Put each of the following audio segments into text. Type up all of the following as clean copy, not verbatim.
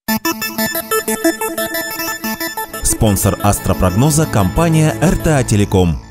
Спонсор астропрогноза – компания РТА Телеком.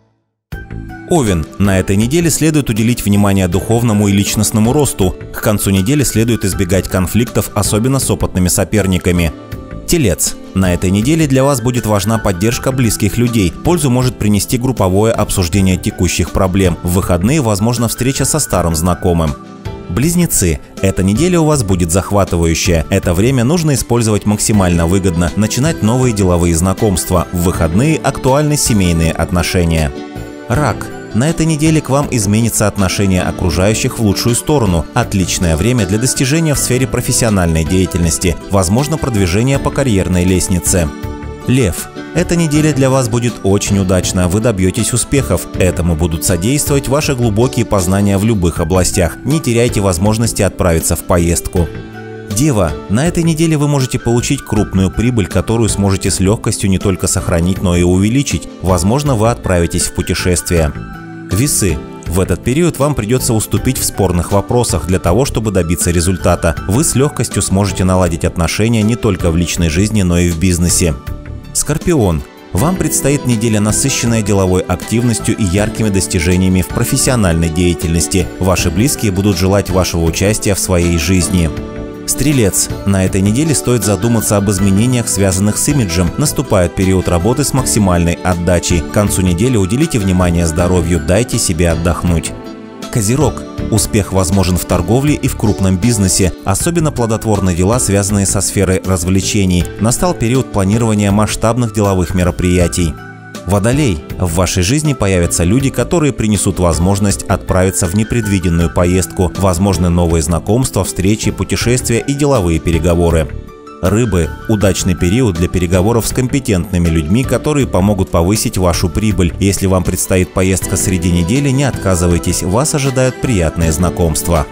Овен. На этой неделе следует уделить внимание духовному и личностному росту. К концу недели следует избегать конфликтов, особенно с опытными соперниками. Телец. На этой неделе для вас будет важна поддержка близких людей. Пользу может принести групповое обсуждение текущих проблем. В выходные возможна встреча со старым знакомым. Близнецы. Эта неделя у вас будет захватывающая. Это время нужно использовать максимально выгодно, начинать новые деловые знакомства. В выходные актуальны семейные отношения. Рак. На этой неделе к вам изменится отношение окружающих в лучшую сторону. Отличное время для достижения в сфере профессиональной деятельности. Возможно продвижение по карьерной лестнице. Лев. Эта неделя для вас будет очень удачна, вы добьетесь успехов. Этому будут содействовать ваши глубокие познания в любых областях. Не теряйте возможности отправиться в поездку. Дева. На этой неделе вы можете получить крупную прибыль, которую сможете с легкостью не только сохранить, но и увеличить. Возможно, вы отправитесь в путешествие. Весы. В этот период вам придется уступить в спорных вопросах для того, чтобы добиться результата. Вы с легкостью сможете наладить отношения не только в личной жизни, но и в бизнесе. Скорпион. Вам предстоит неделя, насыщенная деловой активностью и яркими достижениями в профессиональной деятельности. Ваши близкие будут желать вашего участия в своей жизни. Стрелец. На этой неделе стоит задуматься об изменениях, связанных с имиджем. Наступает период работы с максимальной отдачей. К концу недели уделите внимание здоровью, дайте себе отдохнуть. Козерог. Успех возможен в торговле и в крупном бизнесе. Особенно плодотворны дела, связанные со сферой развлечений. Настал период планирования масштабных деловых мероприятий. Водолей. В вашей жизни появятся люди, которые принесут возможность отправиться в непредвиденную поездку. Возможны новые знакомства, встречи, путешествия и деловые переговоры. Рыбы. Удачный период для переговоров с компетентными людьми, которые помогут повысить вашу прибыль. Если вам предстоит поездка среди недели, не отказывайтесь, вас ожидают приятные знакомства.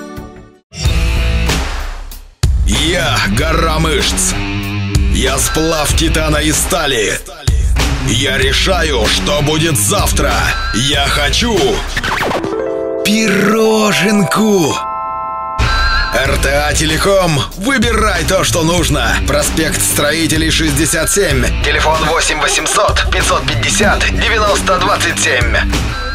Я гора мышц. Я сплав титана и стали. Я решаю, что будет завтра. Я хочу пироженку. РТА Телеком. Выбирай то, что нужно. Проспект Строителей, 67. Телефон 8 800 550 90 27.